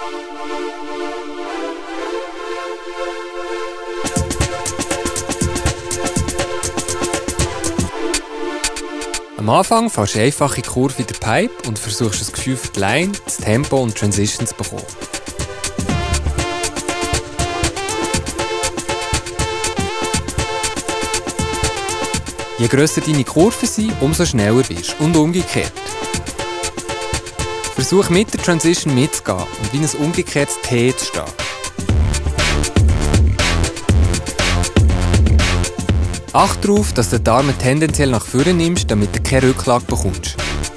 Am Anfang fährst du eine einfache Kurve in der Pipe und versuchst das Gefühl für die Line, das Tempo und die Transition zu bekommen. Je grösser deine Kurven sind, umso schneller wirst du und umgekehrt. Versuch mit der Transition mitzugehen und wie ein umgekehrtes T zu stehen. Achte darauf, dass du die Arme tendenziell nach vorne nimmst, damit du keine Rücklage bekommst.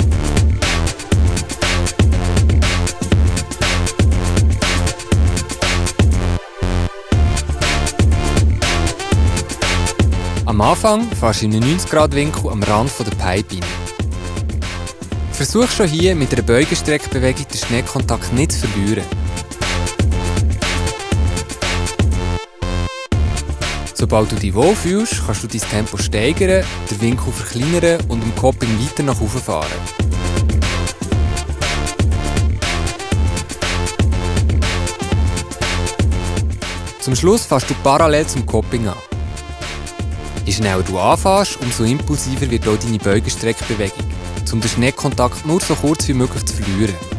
Am Anfang fährst du in einen 90-Grad-Winkel am Rand der Pipe rein. Versuch schon hier mit einer Beugestreckbewegung den Schneekontakt nicht zu verlieren. Sobald du dich wohlfühlst, kannst du dein Tempo steigern, den Winkel verkleinern und im Copping weiter nach oben fahren. Zum Schluss fährst du parallel zum Copping an. Je schneller du anfährst, umso impulsiver wird auch deine Beugestreckbewegung, um den Schneekontakt nur so kurz wie möglich zu verlieren.